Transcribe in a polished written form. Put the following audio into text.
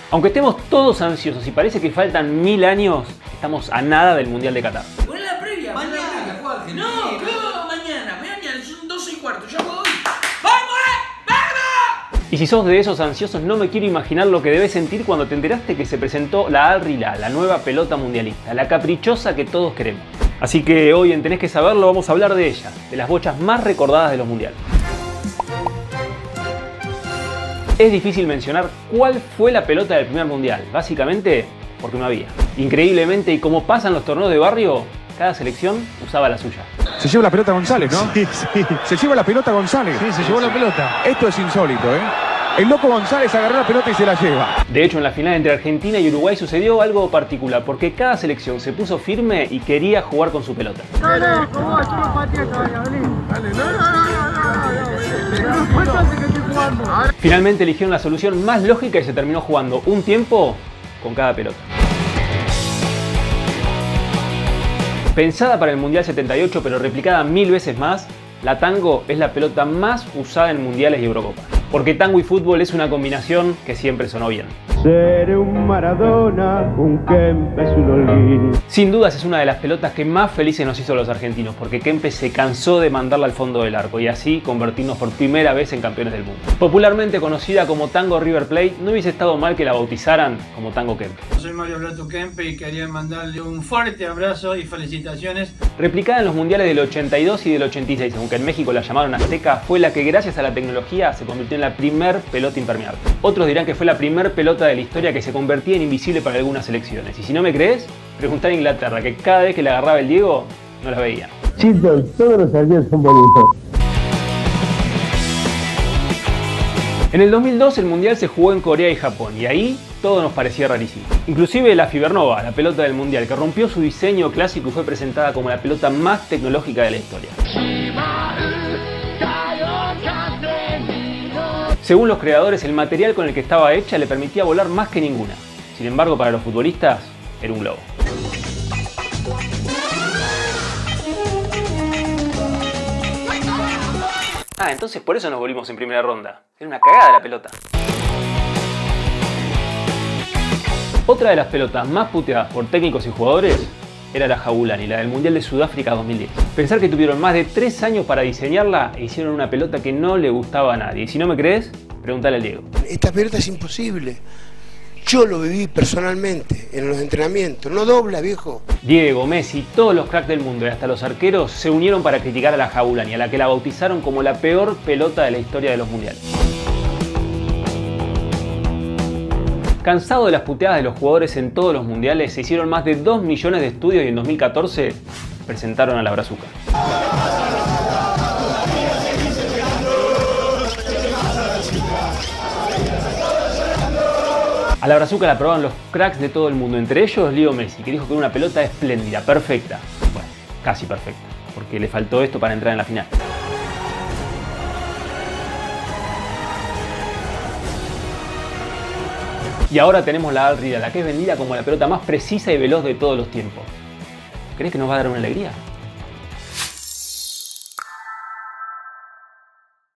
Aunque estemos todos ansiosos y parece que faltan 1000 años, estamos a nada del Mundial de Qatar. Poné la previa. Mañana juega Argentina. No, mañana son 12:15, ya puedo ir. ¡Vamos! Y si sos de esos ansiosos, no me quiero imaginar lo que debes sentir cuando te enteraste que se presentó la Al Rihla, la nueva pelota mundialista, la caprichosa que todos queremos. Así que hoy en Tenés que Saberlo vamos a hablar de ella, de las bochas más recordadas de los mundiales. Es difícil mencionar cuál fue la pelota del primer mundial, básicamente porque no había. Increíblemente, y como pasan los torneos de barrio, cada selección usaba la suya. Se lleva la pelota González, ¿no? Sí. Se lleva la pelota González. Sí, se llevó la pelota. Esto es insólito, ¿eh? El loco González agarró la pelota y se la lleva. De hecho, en la final entre Argentina y Uruguay sucedió algo particular, porque cada selección se puso firme y quería jugar con su pelota. Finalmente eligieron la solución más lógica y se terminó jugando un tiempo con cada pelota. Pensada para el Mundial 78 pero replicada 1000 veces más, la tango es la pelota más usada en mundiales y Eurocopas. Porque tango y fútbol es una combinación que siempre sonó bien. Seré un Maradona, un Kempes, un Holguín. Sin dudas es una de las pelotas que más felices nos hizo a los argentinos, porque Kempes se cansó de mandarla al fondo del arco y así convertirnos por primera vez en campeones del mundo. Popularmente conocida como Tango River Plate, no hubiese estado mal que la bautizaran como Tango Kempes. Soy Mario Alberto Kempes y quería mandarle un fuerte abrazo y felicitaciones. Replicada en los mundiales del 82 y del 86, aunque en México la llamaron Azteca, fue la que gracias a la tecnología se convirtió en la primer pelota impermeable. Otros dirán que fue la primer pelota de la historia que se convertía en invisible para algunas selecciones. Y si no me crees, preguntar a Inglaterra, que cada vez que la agarraba el Diego, no la veía. Chicos, todos los arqueros son bonitos. En el 2002 el mundial se jugó en Corea y Japón, y ahí todo nos parecía rarísimo. Inclusive la Fibernova, la pelota del mundial, que rompió su diseño clásico y fue presentada como la pelota más tecnológica de la historia. Según los creadores, el material con el que estaba hecha le permitía volar más que ninguna. Sin embargo, para los futbolistas, era un globo. Ah, entonces por eso nos volvimos en primera ronda. Era una cagada la pelota. Otra de las pelotas más puteadas por técnicos y jugadores era la Jabulani, la del Mundial de Sudáfrica 2010. Pensar que tuvieron más de 3 años para diseñarla e hicieron una pelota que no le gustaba a nadie. Y si no me crees, pregúntale al Diego. Esta pelota es imposible. Yo lo viví personalmente en los entrenamientos. No dobla, viejo. Diego, Messi, todos los cracks del mundo y hasta los arqueros se unieron para criticar a la Jabulani, a la que la bautizaron como la peor pelota de la historia de los mundiales. Cansado de las puteadas de los jugadores en todos los mundiales, se hicieron más de 2 millones de estudios y en 2014 presentaron a la Brazuca. A la Brazuca la probaron los cracks de todo el mundo, entre ellos Leo Messi, que dijo que era una pelota espléndida, perfecta. Bueno, casi perfecta, porque le faltó esto para entrar en la final. Y ahora tenemos la Al Rihla, la que es vendida como la pelota más precisa y veloz de todos los tiempos. ¿Crees que nos va a dar una alegría?